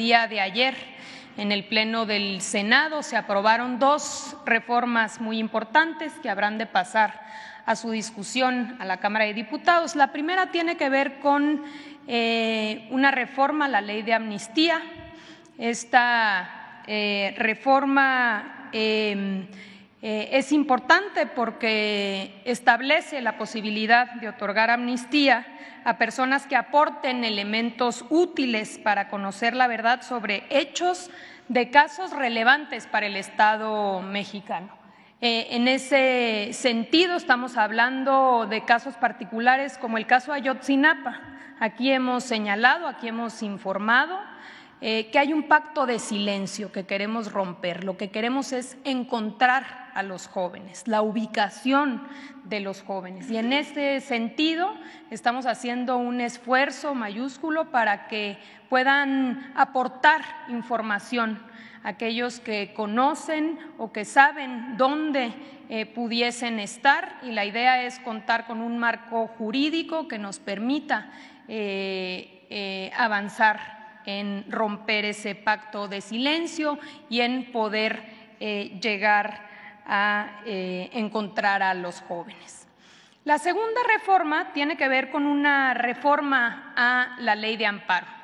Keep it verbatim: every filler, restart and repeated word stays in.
día de ayer en el Pleno del Senado se aprobaron dos reformas muy importantes que habrán de pasar a su discusión a la Cámara de Diputados. La primera tiene que ver con eh, una reforma a la Ley de Amnistía. Esta eh, reforma eh, eh, es importante porque establece la posibilidad de otorgar amnistía a personas que aporten elementos útiles para conocer la verdad sobre hechos de casos relevantes para el Estado mexicano. Eh, en ese sentido, estamos hablando de casos particulares como el caso Ayotzinapa. Aquí hemos señalado, aquí hemos informado eh, que hay un pacto de silencio que queremos romper. Lo que queremos es encontrar a los jóvenes, la ubicación de los jóvenes. Y en ese sentido, estamos haciendo un esfuerzo mayúsculo para que puedan aportar información aquellos que conocen o que saben dónde eh, pudiesen estar, y la idea es contar con un marco jurídico que nos permita eh, eh, avanzar en romper ese pacto de silencio y en poder eh, llegar a eh, encontrar a los jóvenes. La segunda reforma tiene que ver con una reforma a la Ley de Amparo.